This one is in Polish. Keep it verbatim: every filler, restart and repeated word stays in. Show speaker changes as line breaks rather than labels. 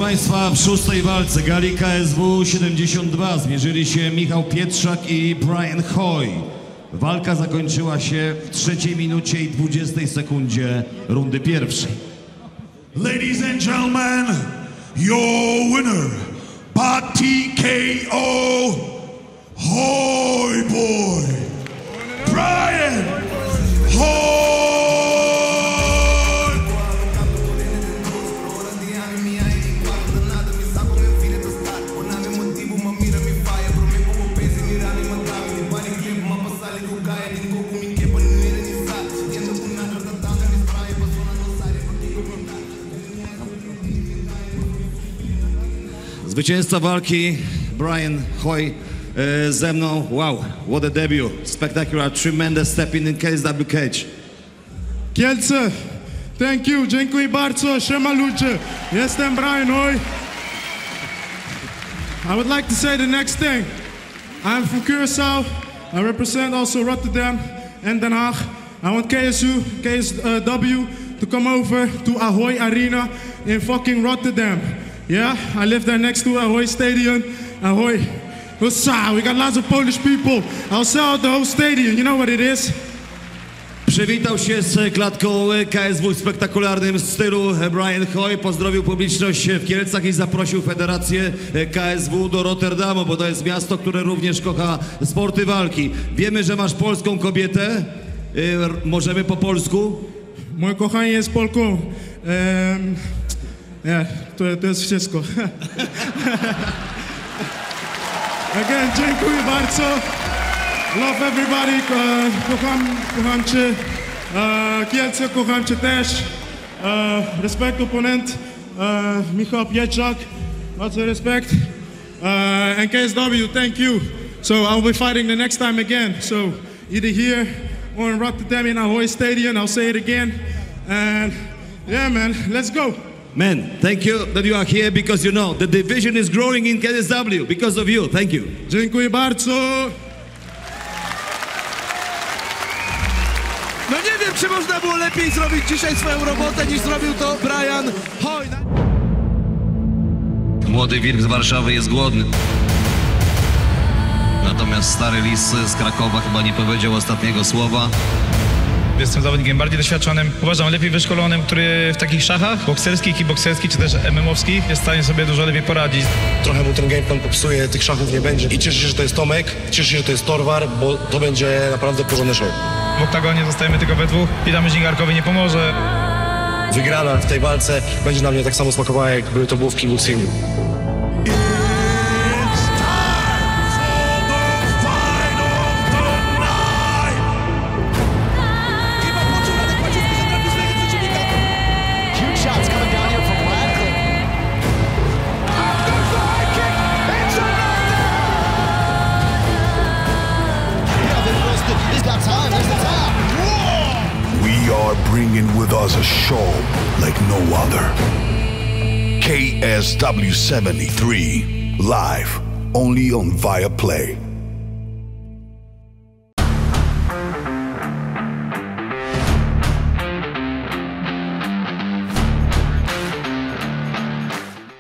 Państwa, w szóstej walce gali K S W siedemdziesiąt dwa zmierzyli się Michał Pietrzak i Brian Hoy. Walka zakończyła się w trzeciej minucie i dwudziestej sekundzie rundy pierwszej.
Ladies and gentlemen, your winner by T K O, Hoy Boy, Brian Hoy!
Zwycięzca walki Brian Hoy e, ze mną. Wow, what a debut. Spectacular, tremendous step in the K S W cage.
Kielce, thank you, dziękuję bardzo, siema ludzie, jestem Brian Hoy. I would like to say the next thing. I'm from Curaçao, I represent also Rotterdam and Den Haag. I want K S U, K S W to come over to Ahoy Arena in fucking Rotterdam. Yeah, I live there next to Ahoy Stadium. Ahoy, we got lots of Polish people. I'll sell out the whole stadium, you know what it is?
Przywitał się z klatką K S W w spektakularnym stylu Brian Hoy, pozdrowił publiczność w Kielcach i zaprosił Federację K S W do Rotterdamu, bo to jest miasto, które również kocha sporty walki. Wiemy, że masz polską kobietę, możemy po polsku?
Moje kochanie jest Polką. Um, yeah, to, to jest wszystko. Again, dziękuję bardzo. Love everybody, kocham, kocham cię, uh, Kielce, kocham cię też, uh, respekt oponent, uh, Michał Pietrzak, bardzo respekt, uh, and K S W, thank you. So I'll be fighting the next time again, so either here or in Rotterdam in Ahoy Stadium, I'll say it again, and yeah man, let's go.
Man, thank you that you are here because you know the division is growing in K S W because of you, thank you.
Dziękuję bardzo.
No nie wiem, czy można było lepiej zrobić dzisiaj swoją robotę, niż zrobił to Brian Hoy.
Młody Wilk z Warszawy jest głodny. Natomiast stary lis z Krakowa chyba nie powiedział ostatniego słowa.
Jestem zawodnikiem bardziej doświadczonym, uważam lepiej wyszkolonym, który w takich szachach bokserskich i bokserskich, czy też em em owskich jest w stanie sobie dużo lepiej poradzić.
Trochę mu ten gameplan popsuje, tych szachów nie będzie. I cieszę się, że to jest Tomek, cieszę się, że to jest Torwar, bo to będzie naprawdę porządny show.
W oktagonie zostajemy tylko we dwóch i temu Zingarkowi nie pomoże.
Wygrana w tej walce będzie na mnie tak samo smakowała, jakby to było w kickboxingu.
Bringing with us a show like no other. K S W seventy-three, live only on Viaplay.